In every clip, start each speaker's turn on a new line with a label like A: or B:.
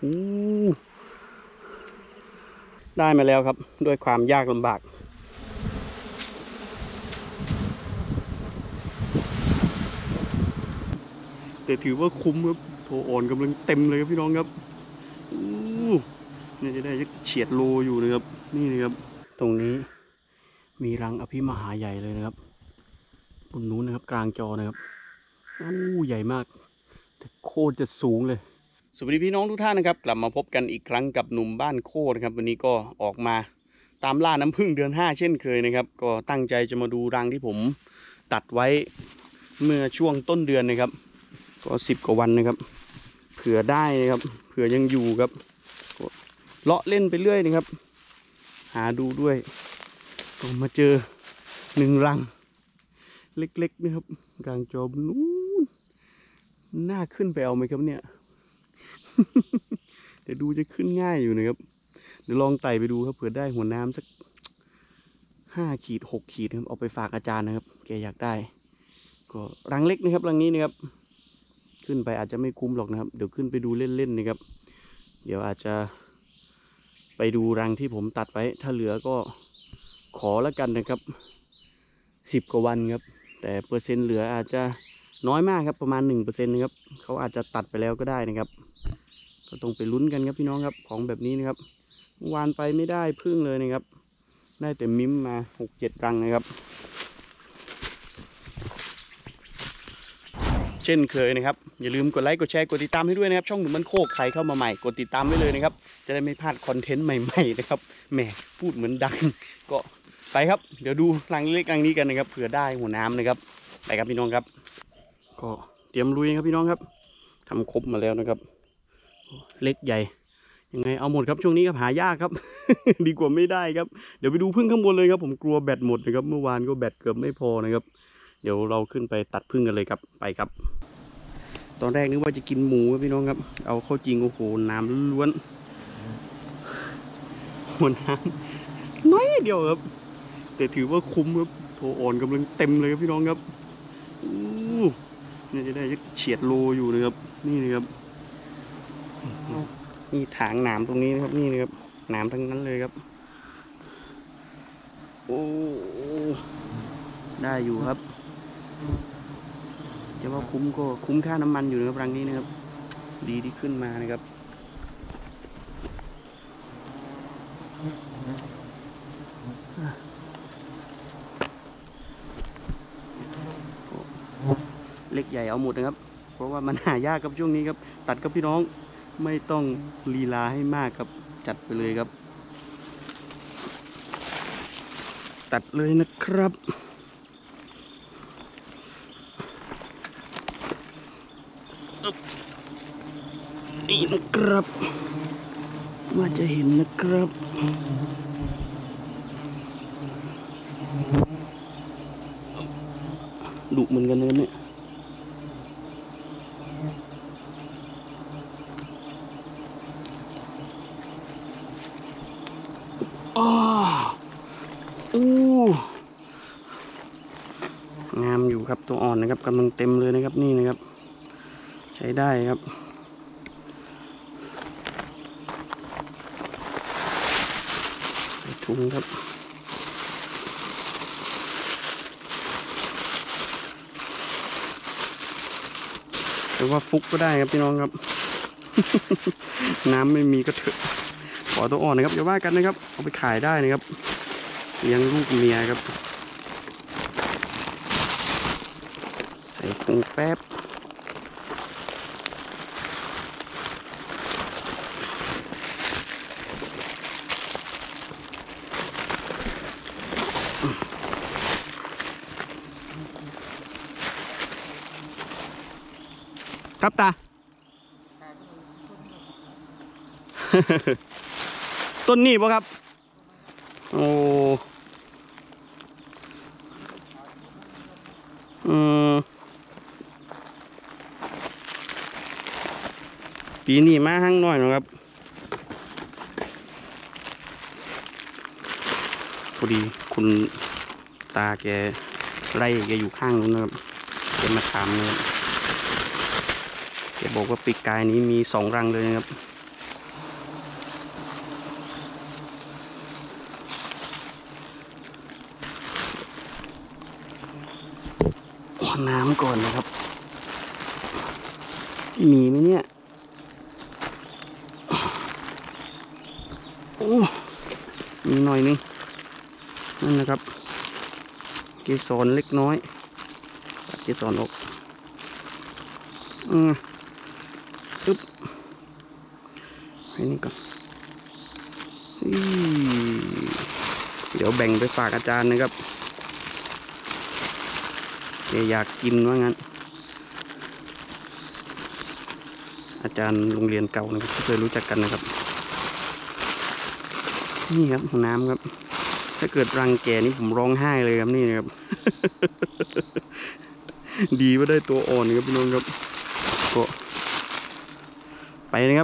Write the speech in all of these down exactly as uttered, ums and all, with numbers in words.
A: อู้ได้มาแล้วครับด้วยความยากลำบากแต่ถือว่าคุ้มครับโถอ่อนกำลังเต็มเลยครับพี่น้องครับอู้นี่จะได้เฉียดโลอยู่นะครับนี่นะครับตรงนี้มีรังอภิมหาใหญ่เลยนะครับบนนู้นนะครับกลางจอนะครับอู้ใหญ่มากแต่โคตรจะสูงเลยสวัสดีพี่น้องทุกท่านนะครับกลับมาพบกันอีกครั้งกับหนุ่มบ้านโคตรครับวันนี้ก็ออกมาตามล่าน้ำผึ้งเดือนห้าเช่นเคยนะครับก็ตั้งใจจะมาดูรังที่ผมตัดไว้เมื่อช่วงต้นเดือนนะครับก็สิบกว่าวันนะครับเผื่อได้นะครับเผื่อยังอยู่ครับเลาะเล่นไปเรื่อยนะครับหาดูด้วยก็มาเจอหนึ่งรังเล็กๆนะครับกลางจอนู้นน่าขึ้นไปเอาไหมครับเนี่ย เดี๋ยวดูจะขึ้นง่ายอยู่นะครับเดี๋ยวลองไต่ไปดูครับเผื่อได้หัวน้ำสักห้าขีดหกขีดครับเอาไปฝากอาจารย์นะครับแกอยากได้ก็รังเล็กนะครับรังนี้นะครับขึ้นไปอาจจะไม่คุ้มหรอกนะครับเดี๋ยวขึ้นไปดูเล่นๆนะครับเดี๋ยวอาจจะไปดูรังที่ผมตัดไว้ถ้าเหลือก็ขอแล้วกันนะครับสิบกว่าวันครับแต่เปอร์เซ็นต์เหลืออาจจะน้อยมากครับประมาณหนึ่งเปอร์เซ็นต์นะครับเขาอาจจะตัดไปแล้วก็ได้นะครับก็ต้องไปลุ้นกันครับพี่น้องครับของแบบนี้นะครับเมื่อวานไปไม่ได้พึ่งเลยนะครับได้แต่มิ้มมาหกเจ็ดรังนะครับเช่นเคยนะครับอย่าลืมกดไลค์กดแชร์กดติดตามให้ด้วยนะครับช่องหนุ่มบ้านโคกใครเข้ามาใหม่กดติดตามไว้เลยนะครับจะได้ไม่พลาดคอนเทนต์ใหม่ๆนะครับแหมพูดเหมือนดังก็ไปครับเดี๋ยวดูรังเล็กรังนี้กันนะครับเผื่อได้หัวน้ำนะครับไปครับพี่น้องครับก็เตรียมลุยครับพี่น้องครับทำครบมาแล้วนะครับเล็กใหญ่ยังไงเอาหมดครับช่วงนี้ครับหายากครับ ดีกว่าไม่ได้ครับเดี๋ยวไปดูพึ่งข้างบนเลยครับผมกลัวแบตหมดนะครับเมื่อวานก็แบตเกือบไม่พอนะครับเดี๋ยวเราขึ้นไปตัดพึ่งกันเลยครับไปครับตอนแรกนึกว่าจะกินหมูครับพี่น้องครับเอาเข้าจริงโอ้โหน้ำล้วนหัวน้ำน้อยเดียวครับแต่ถือว่าคุ้มครับโถอ่อนกำลังเต็มเลยครับพี่น้องครับอู้นี่จะได้เฉียดโลอยู่นะครับนี่นะครับนี่ถางหนามตรงนี้นะครับนี่นะครับหนามทั้งนั้นเลยครับโอ้ได้อยู่ครับจะว่าคุ้มก็คุ้มค่าน้ำมันอยู่นะครับรังนี้นะครับดีที่ขึ้นมานะครับเล็กใหญ่เอาหมดนะครับเพราะว่ามันหายากครับช่วงนี้ครับตัดกับพี่น้องไม่ต้องลีลาให้มากครับจัดไปเลยครับตัดเลยนะครับนี่นะครับว่าจะเห็นนะครับดุเหมือนกันเลยเนี่ยอ้อู้งามอยู่ครับตัวอ่อนนะครับกำลังเต็มเลยนะครับนี่นะครับใช้ได้ครับใส่ถุงครับหรือว่าฟุกก็ได้ครับพี่น้องครับ น้ำไม่มีก็เถอะขอตัวอ่อนนะครับอย่าว่ากันนะครับเอาไปขายได้นะครับเลี้ยงลูกเมียครับใส่ถุงแป๊บครับตา ต้นนี้ป่ะครับโอ้อืมปีนี้มาหั่งน้อยนะครับพอดีคุณตาแกไล่แกอยู่ข้างนู้นนะครับแกมาถามนะครับแกบอกว่าปีกกายนี้มีสองรังเลยนะครับน้ำก่อนนะครับมีไหมเนี่ยโอ้มีหน่อยนึงนั่นนะครับเกสรเล็กน้อยตัดเกสรออกอืมปึ๊บให้นี่ก่อนเดี๋ยวแบ่งไปฝากอาจารย์นะครับแกอยากกินว่างั้นอาจารย์โรงเรียนเก่านะครับที่เคยรู้จักกันนะครับนี่ครับน้ำครับถ้าเกิดรังแกนี่ผมร้องไห้เลยครับนี่นะครับ ดีว่าได้ตัวอ่อนครับพี่น้องครับก็ไปนะครับ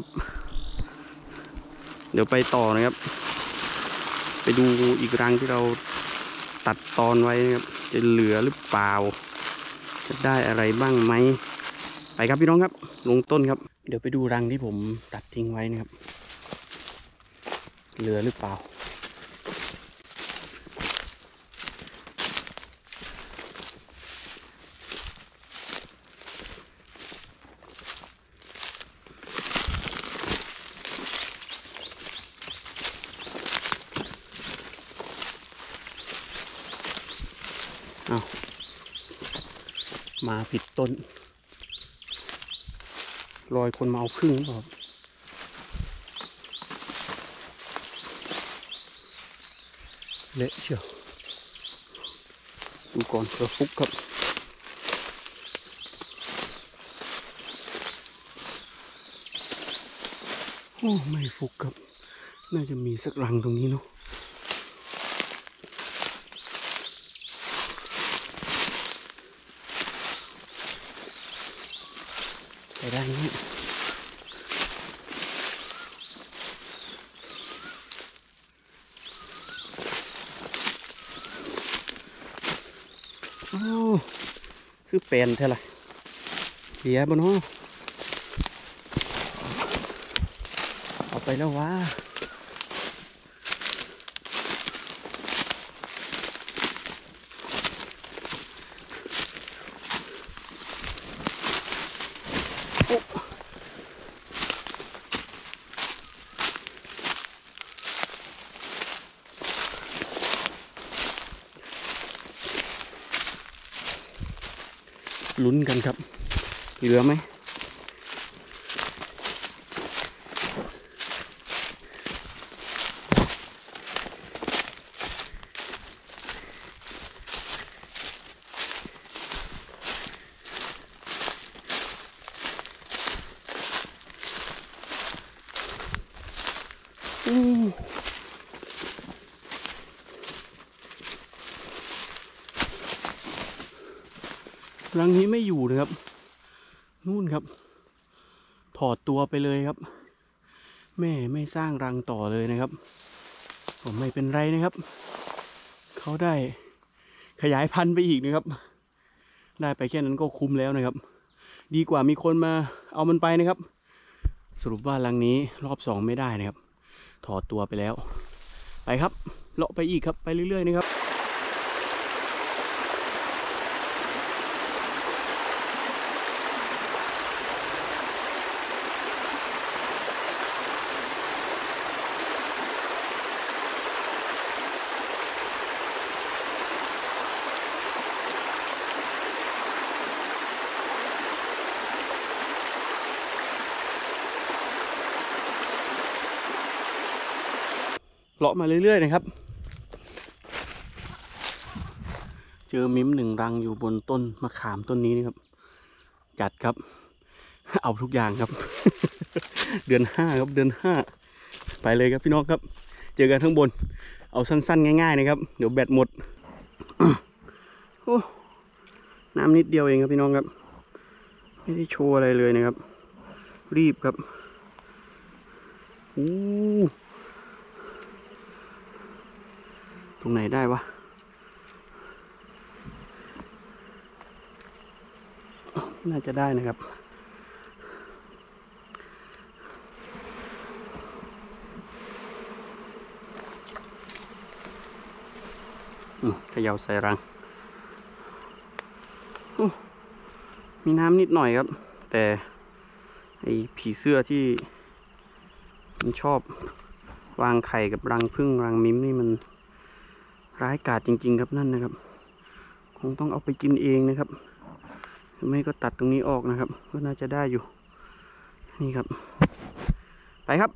A: เดี๋ยวไปต่อนะครับไปดูอีกรังที่เราตัดตอนไว้นะครับจะเหลือหรือเปล่าจะได้อะไรบ้างไหมไปครับพี่น้องครับลงต้นครับเดี๋ยวไปดูรังที่ผมตัดทิ้งไว้นะครับเหลือหรือเปล่าเอามาผิดต้นรอยคนมาเอาพึ่งหรือเปล่าเละเชียวดูก่อนเผื่อฟุกครับโอ้ไม่ฟุกครับน่าจะมีสักรังตรงนี้เนาะไปได้ไหมโอ้คือแปลนเท่าไหร่เสียบ่เนาะเอาไปแล้ววะลุ้นกันครับเหลือไหมอืมรังนี้ไม่อยู่นะครับนู่นครับถอดตัวไปเลยครับแม่ไม่สร้างรังต่อเลยนะครับผมไม่เป็นไรนะครับเขาได้ขยายพันธุ์ไปอีกนะครับได้ไปแค่นั้นก็คุ้มแล้วนะครับดีกว่ามีคนมาเอามันไปนะครับสรุปว่ารังนี้รอบสองไม่ได้นะครับถอดตัวไปแล้วไปครับเลาะไปอีกครับไปเรื่อยๆนะครับเลาะมาเรื่อยๆนะครับเจอมิ้มหนึ่งรังอยู่บนต้นมะขามต้นนี้นะครับจัดครับเอาทุกอย่างครับ เดือนห้าครับเดือนห้าไปเลยครับพี่น้องครับเจอกันข้างบนเอาสั้นๆง่ายๆนะครับเดี๋ยวแบตหมด โอ้น้ำนิดเดียวเองครับพี่น้องครับไม่ได้โชว์อะไรเลยนะครับรีบครับอู้ตรงไหนได้วะน่าจะได้นะครับเขย่าใส่รังมีน้ำนิดหน่อยครับแต่ไอ้ผีเสื้อที่มันชอบวางไข่กับรังผึ้งรังมิ้มนี่มันร้ายกาจจริงๆครับนั่นนะครับคงต้องเอาไปกินเองนะครับหรือไม่ก็ตัดตรงนี้ออกนะครับก็น่าจะได้อยู่นี่ครับไปครับ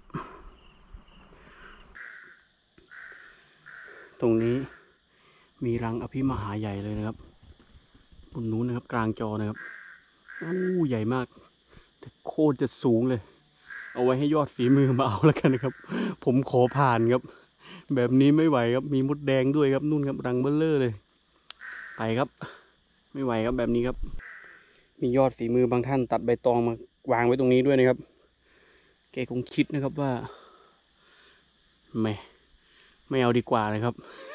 A: ตรงนี้มีรังอภิมหาใหญ่เลยนะครับบนนู้นนะครับกลางจอนะครับโอ้ใหญ่มากแต่โคตรจะสูงเลยเอาไว้ให้ยอดฝีมือมาเอาแล้วกันนะครับผมขอผ่านครับแบบนี้ไม่ไหวครับมีมดแดงด้วยครับนู่นครับรังเบ้อเร่อเลยไปครับไม่ไหวครับแบบนี้ครับมียอดฝีมือบางท่านตัดใบตองมาวางไว้ตรงนี้ด้วยนะครับแกคงคิดนะครับว่าไม่ไม่เอาดีกว่าเลยครับ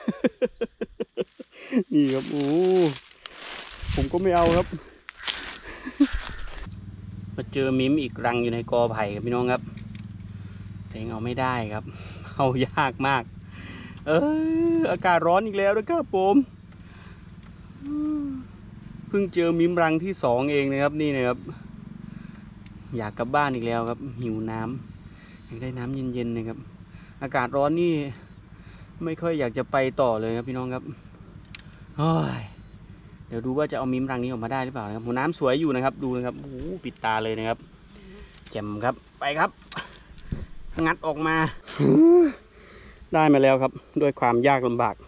A: นี่ครับโอ้ผมก็ไม่เอาครับ มาเจอมิ้มอีกรังอยู่ในกอไผ่ครับพี่น้องครับแต่ยังเอาไม่ได้ครับเอายากมากเอออากาศร้อนอีกแล้วนะครับผมเพิ่งเจอมิ้มรังที่สองเองนะครับนี่นะครับอยากกลับบ้านอีกแล้วครับหิวน้ำอยากได้น้ำเย็นๆนะครับอากาศร้อนนี่ไม่ค่อยอยากจะไปต่อเลยครับพี่น้องครับเฮ้ยเดี๋ยวดูว่าจะเอามิ้มรังนี้ออกมาได้หรือเปล่านะครับหัวน้ำสวยอยู่นะครับดูนะครับโอ้ปิดตาเลยนะครับแจ่มครับไปครับงัดออกมาได้มาแล้วครับด้วยความยากลำบาก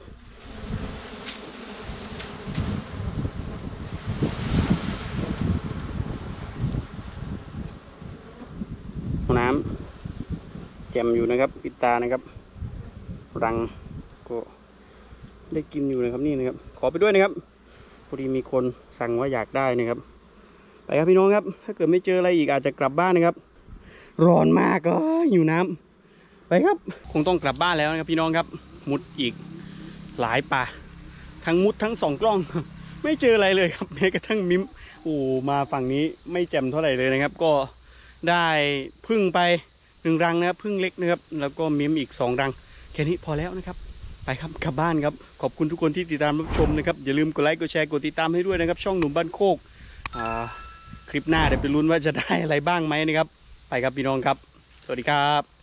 A: หัวน้ำแจ่มอยู่นะครับปิดตานะครับรังก็ได้กินอยู่นะครับนี่นะครับขอไปด้วยนะครับพอดีมีคนสั่งว่าอยากได้นะครับไปครับพี่น้องครับถ้าเกิดไม่เจออะไรอีกอาจจะกลับบ้านนะครับร้อนมากก็หิวน้ำไปครับคงต้องกลับบ้านแล้วนะครับพี่น้องครับมุดอีกหลายป่าทั้งมุดทั้งสองกล้องไม่เจออะไรเลยครับแม้กระทั่งมิ้มโอ้มาฝั่งนี้ไม่แจ่มเท่าไหร่เลยนะครับก็ได้พึ่งไปหนึ่งรังนะครับพึ่งเล็กนะครับแล้วก็มิ้มอีกสองรังแค่นี้พอแล้วนะครับไปครับกลับบ้านครับขอบคุณทุกคนที่ติดตามรับชมนะครับอย่าลืมกดไลค์กดแชร์กดติดตามให้ด้วยนะครับช่องหนุ่มบ้านโคกคลิปหน้าเดี๋ยวไปลุ้นว่าจะได้อะไรบ้างไหมนะครับไปครับพี่น้องครับสวัสดีครับ